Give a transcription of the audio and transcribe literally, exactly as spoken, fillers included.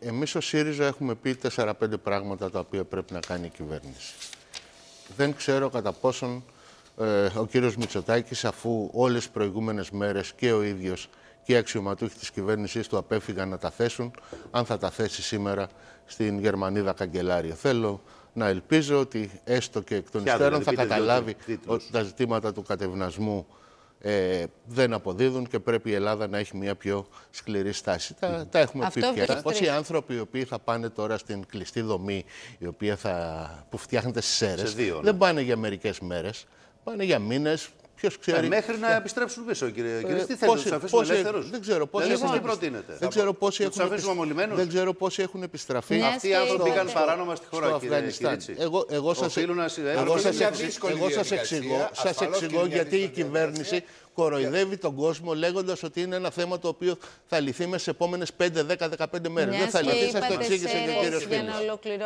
εμείς ως ΣΥΡΙΖΑ έχουμε πει τέσσερα πέντε πράγματα τα οποία πρέπει να κάνει η κυβέρνηση. Δεν ξέρω κατά πόσον ε, ο κύριος Μητσοτάκης, αφού όλες τις προηγούμενες μέρες και ο ίδιος και οι αξιωματούχοι της κυβέρνησης του απέφυγαν να τα θέσουν, αν θα τα θέσει σήμερα στην Γερμανίδα καγκελάριο. Θέλω να ελπίζω ότι έστω και εκ των υστέρων θα καταλάβει ότι τα ζητήματα του κατευνασμού ε, δεν αποδίδουν και πρέπει η Ελλάδα να έχει μια πιο σκληρή στάση. Mm. Τα, τα έχουμε πει πια. Πώς οι άνθρωποι οι οποίοι θα πάνε τώρα στην κλειστή δομή, η οποία θα, που φτιάχνεται στις αίρες, ναι. δεν πάνε για μερικές μέρες, πάνε για μήνες. Ποιος ξέρει... Ε, μέχρι να επιστρέψουν πίσω, κύριε. Ε, κύριε τι θέλετε, να τους αφήσουμε ελεύθερους? Δεν ξέρω πόσοι έχουν, δεν ξέρω πόσοι έχουν, επιστραφεί. δεν ξέρω πόσοι έχουν επιστραφεί. Ναι, αυτοί οι άνθρωποι πήγαν παράνομα στη χώρα, κύριε Αφγανιστάν. Εγώ, εγώ σας, εγώ σας, εγώ σας εξηγώ, σας εξηγώ γιατί η κυβέρνηση κοροϊδεύει τον κόσμο λέγοντας ότι είναι ένα θέμα το οποίο θα λυθεί μέσα στις επόμενες πέντε, δέκα, δεκαπέντε μέρες. Δεν θα λυθεί, σας το εξήγησε και ο κύριος Φίλης.